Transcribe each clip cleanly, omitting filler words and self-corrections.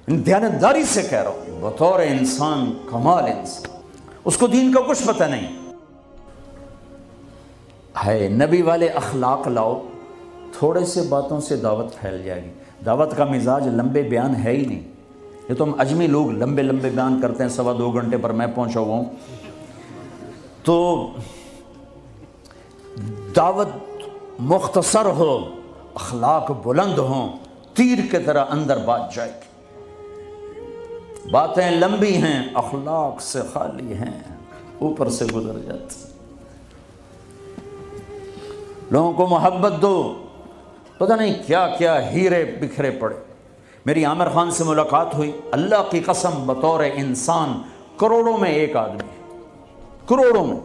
دیانتداری سے کہہ رہا ہوں، بطور انسان کمال انسان، اس کو دین کا کچھ پتہ نہیں ہے۔ نبی والے اخلاق لاؤ، تھوڑے سے باتوں سے دعوت پھیل جائے گی۔ دعوت کا مزاج لمبے بیان ہے ہی نہیں۔ یہ تو ہم اجمی لوگ لمبے لمبے بیان کرتے ہیں، 2.25 گھنٹے پر میں پہنچا ہوا ہوں۔ تو دعوت مختصر ہو، اخلاق بلند ہوں، تیر کی طرح اندر بات جائے گی۔ باتیں لمبی ہیں، اخلاق سے خالی ہیں، اوپر سے گزر جاتی۔ لوگوں کو محبت دو، پتہ نہیں کیا کیا ہیرے بکھرے پڑے۔ میری عامر خان سے ملاقات ہوئی، اللہ کی قسم بطور انسان کروڑوں میں ایک آدمی ہے، کروڑوں میں۔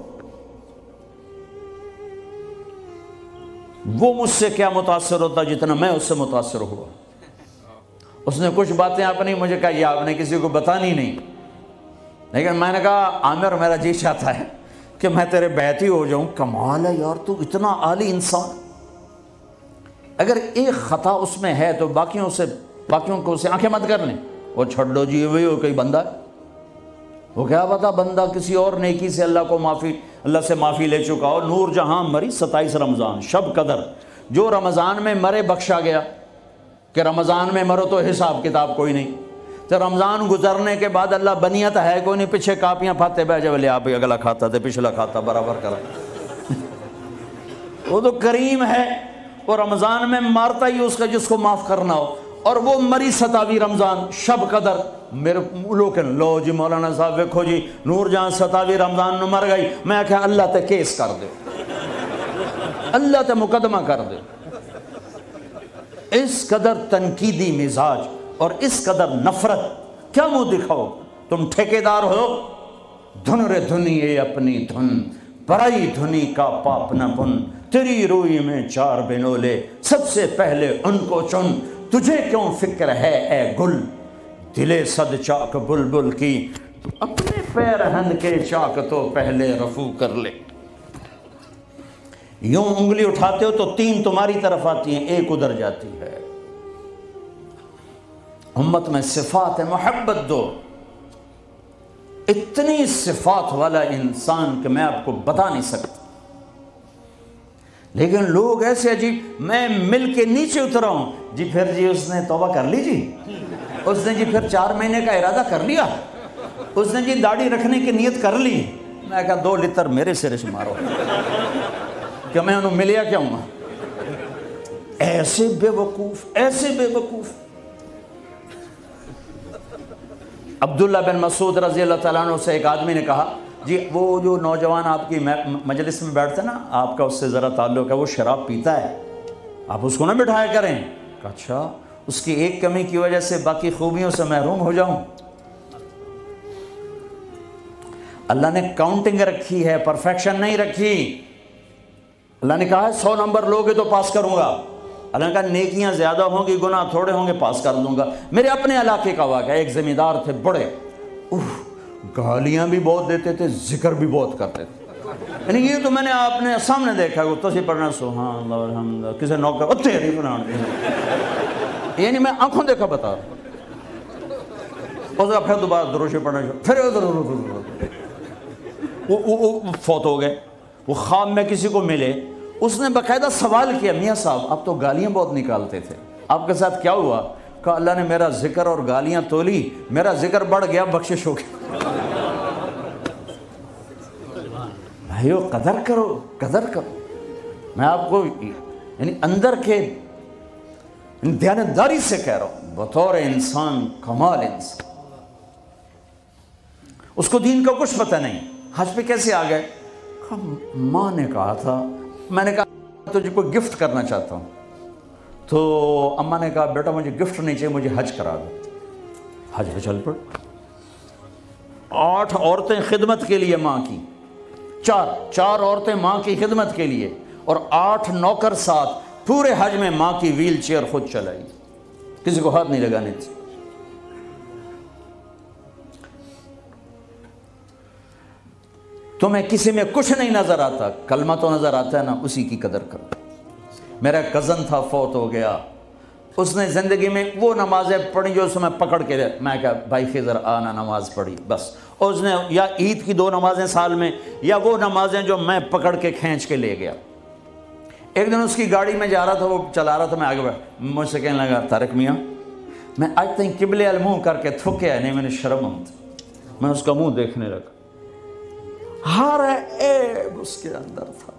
وہ مجھ سے کیا متاثر ہوتا جتنا میں اس سے متاثر ہوا۔ اس نے کچھ باتیں اپنی مجھے کہا، یہ آپ نے کسی کو بتانی نہیں، لیکن میں نے کہا عامر میرا جی چاہتا ہے کہ میں تیرے بیعتی ہو جاؤں۔ کمال ہے یار، تو اتنا عالی انسان، اگر ایک خطا اس میں ہے تو باقیوں کو اسے آنکھیں مت کر لیں، وہ چھوڑ دو جی، وہی ہو کوئی بندہ ہے، وہ کیا پتا بندہ کسی اور نیکی سے اللہ سے معافی لے چکا ہو۔ نور جہاں مری 27 رمضان شب قدر، جو رمضان میں مرے بخشا گیا، کہ رمضان میں مرو تو حساب کتاب کوئی نہیں، تو رمضان گزرنے کے بعد اللہ بنیت ہے کوئی نہیں، پیچھے کاپیاں پھاتے بہ جب لے آپ اگلا کھاتا تھے پچھلا کھاتا برابر کرا۔ وہ تو کریم ہے، وہ رمضان میں مارتا ہی اس کا جس کو معاف کرنا ہو، اور وہ مری 27 رمضان شب قدر۔ میرے لوگ لو جی مولانا صاحب ویکھو جی نور جہاں 27 رمضان نو مر گئی، میں کہا اللہ تے کیس کر دے، اللہ تے مقدمہ کر دے۔ اس قدر تنقیدی مزاج اور اس قدر نفرت، کیا منہ دکھاؤ؟ تم ٹھیکیدار ہو، دھن رے دھنیے اپنی دھن، پرائی دھنی کا پاپ نہ پن، تیری روئی میں 4 بنولے، سب سے پہلے ان کو چن، تجھے کیوں فکر ہے اے گل، دلے صد چاک بلبل کی، تو اپنے پیرہن کے چاک تو پہلے رفو کر لے۔ یوں انگلی اٹھاتے ہو تو 3 تمہاری طرف آتی ہیں، 1 ادھر جاتی ہے۔ امت میں صفات محبت دو۔ اتنی صفات والا انسان کہ میں آپ کو بتا نہیں سکتا، لیکن لوگ ایسے عجیب، میں مل کے نیچے اترا ہوں جی، پھر جی اس نے توبہ کر لی، جی اس نے جی پھر 4 مہینے کا ارادہ کر لیا، اس نے جی داڑھی رکھنے کی نیت کر لی۔ میں کہا 2 لتر میرے سرے سے مارو کہ میں انہوں ملیا کیا ہوں۔ ایسے بے وقوف، ایسے بے وقوف۔ عبداللہ بن مسعود رضی اللہ تعالیٰ عنہ سے ایک آدمی نے کہا، جی وہ جو نوجوان آپ کی مجلس میں بیٹھتے نا، آپ کا اس سے ذرا تعلق ہے، وہ شراب پیتا ہے، آپ اس کو نہ بٹھایا کریں۔ کہا اچھا، اس کی ایک کمی کی وجہ سے باقی خوبیوں سے محروم ہو جاؤں؟ اللہ نے کاؤنٹنگ رکھی ہے، پرفیکشن نہیں رکھی۔ اللہ نے کہا ہے 100 نمبر لوگے تو پاس کروں گا۔ اللہ نے کہا نیکیاں زیادہ ہوں گی، گناہ تھوڑے ہوں گے، پاس کر دوں گا۔ میرے اپنے علاقے کا واقعہ، ایک زمیندار تھے بڑے، گالیاں بھی بہت دیتے تھے، ذکر بھی بہت کرتے تھے، یعنی یہ تو میں نے آپ نے سامنے دیکھا ہے، تو پڑھنا سبحان اللہ الحمد، کسی نوکر تیری بنان، یعنی میں آنکھوں دیکھا بتا رہا ہوں۔ اس کا پھر دوبارہ دروشی پڑھنا، پھر وہ فوت ہو گئے۔ وہ خواب میں کسی کو ملے، اس نے باقاعدہ سوال کیا، میاں صاحب آپ تو گالیاں بہت نکالتے تھے، آپ کے ساتھ کیا ہوا؟ کہا اللہ نے میرا ذکر اور گالیاں تولی، میرا ذکر بڑھ گیا، بخشش ہو گئی۔ بھائیو قدر کرو، قدر کرو۔ میں آپ کو یعنی اندر کے دیانتداری سے کہہ رہا ہوں، بطور انسان کمال انسان، اس کو دین کا کچھ پتہ نہیں۔ حج پہ کیسے آ گئے؟ ماں نے کہا تھا، میں نے کہا تجھے کوئی گفٹ کرنا چاہتا ہوں، تو اماں نے کہا بیٹا مجھے گفٹ نہیں چاہیے، مجھے حج کرا دو۔ حج پہ چل پڑ۔ 8 عورتیں خدمت کے لیے ماں کی، 4 عورتیں ماں کی خدمت کے لیے، اور 8 نوکر ساتھ، پورے حج میں ماں کی ویل چیئر خود چلائی، کسی کو ہاتھ نہیں لگانے تھی۔ تمہیں کسی میں کچھ نہیں نظر آتا، کلمہ تو نظر آتا ہے نا، اسی کی قدر کرو۔ میرا کزن تھا، فوت ہو گیا، اس نے زندگی میں وہ نمازیں پڑھی جو اس میں پکڑ کے میں کہا بھائی خضر آنا نماز پڑھی بس. اور اس نے یا عید کی 2 نمازیں سال میں یا وہ نمازیں جو میں پکڑ کے کھینچ کے لے گیا. ایک دن اس کی گاڑی میں جا رہا تھا, وہ چلا رہا تھا, میں آگے بڑھا, مجھ سے کہنے لگا طارق میاں میں آج تک قبلے المنہ کر کے تھکیا نہیں, میں نے شرم آمد. میں اس کا منہ دیکھنے لگا, ہر عیب اس کے اندر تھا.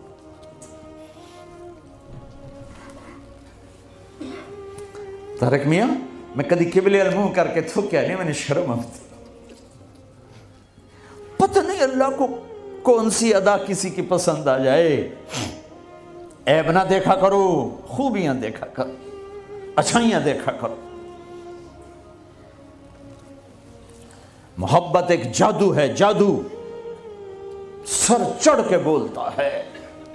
طارق میاں میں کدی قبلے المنہ کر کے تھکیا نہیں, میں نے شرم آمد. پتہ نہیں اللہ کو کون سی ادا کسی کی پسند آ جائے. عیب نہ دیکھا کرو, خوبیاں دیکھا کرو, اچھائیاں دیکھا کرو. محبت ایک جادو ہے, جادو سر چڑھ کے بولتا ہے.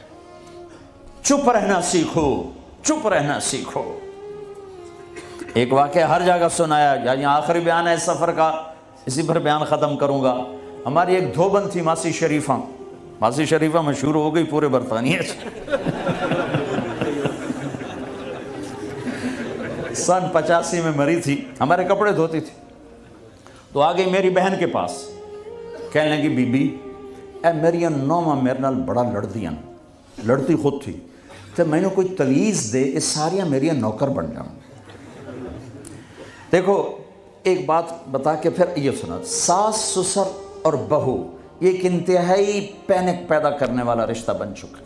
چپ رہنا سیکھو, چپ رہنا سیکھو. ایک واقعہ ہر جگہ سنایا, یہاں آخری بیان ہے اس سفر کا, اسی پر بیان ختم کروں گا. ہماری ایک دھوبن تھی ماسی شریفہ. ماسی شریفہ مشہور ہو گئی پورے برطانیہ سے. سن 85 میں مری تھی, ہمارے کپڑے دھوتی تھی. تو آ گئی میری بہن کے پاس, کہنے لگی بی بی اے میری نوما میرے نال بڑا لڑدیاں, لڑتی خود تھی, تو میں نے کوئی تویز دے اس ساریاں میری نوکر بن جاؤں. دیکھو ایک بات بتا کے پھر یہ سنا, ساس سسر اور بہو یہ ایک انتہائی پینک پیدا کرنے والا رشتہ بن چکا.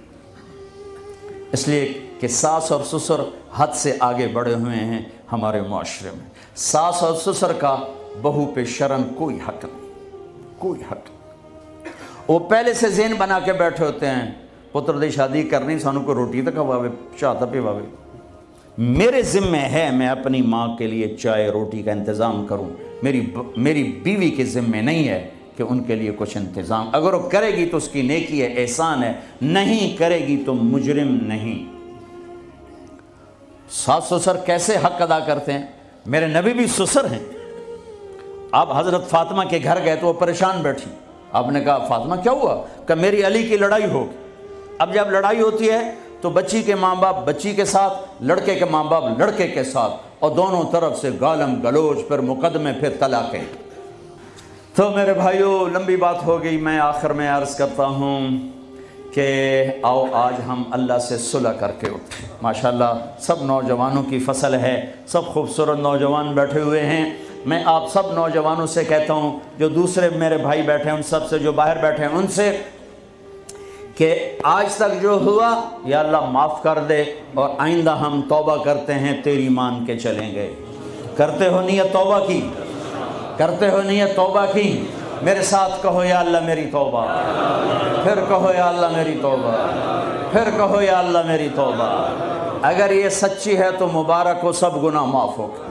اس لیے کہ ساس اور سسر حد سے آگے بڑھے ہوئے ہیں ہمارے معاشرے میں. ساس اور سسر کا بہو پہ شرن کوئی حق نہیں, کوئی حق نہیں. وہ پہلے سے ذہن بنا کے بیٹھے ہوتے ہیں, پتر دی شادی کرنی سانو کو روٹی تک کھواوے, چاہ تک پیواوے. میرے ذمہ ہے میں اپنی ماں کے لیے چائے روٹی کا انتظام کروں. میری بیوی کے ذمہ نہیں ہے کہ ان کے لیے کچھ انتظام. اگر وہ کرے گی تو اس کی نیکی ہے, احسان ہے, نہیں کرے گی تو مجرم نہیں. ساس سسر کیسے حق ادا کرتے ہیں؟ میرے نبی بھی سسر ہیں. آپ حضرت فاطمہ کے گھر گئے تو وہ پریشان بیٹھی. آپ نے کہا فاطمہ کیا ہوا؟ کہ میری علی کی لڑائی ہوگی. اب جب لڑائی ہوتی ہے تو بچی کے ماں باپ بچی کے ساتھ, لڑکے کے ماں باپ لڑکے کے ساتھ, اور دونوں طرف سے گالم گلوچ, پھر مقدمے, پھر طلاقیں. تو میرے بھائیو لمبی بات ہو گئی, میں آخر میں عرض کرتا ہوں کہ آؤ آج ہم اللہ سے صلح کر کے اٹھیں. ماشاءاللہ سب نوجوانوں کی فصل ہے, سب خوبصورت نوجوان بیٹھے ہوئے ہیں. میں آپ سب نوجوانوں سے کہتا ہوں, جو دوسرے میرے بھائی بیٹھے ہیں ان سب سے, جو باہر بیٹھے ہیں ان سے, کہ آج تک جو ہوا یا اللہ معاف کر دے, اور آئندہ ہم توبہ کرتے ہیں, تیری مان کے چلیں گے. کرتے ہو نیت توبہ کی؟ کرتے ہو نیت توبہ کی؟ میرے ساتھ کہو یا اللہ میری توبہ, پھر کہو یا اللہ میری توبہ, پھر کہو یا اللہ میری توبہ. اگر یہ سچی ہے تو مبارک ہو, سب گناہ معاف ہو.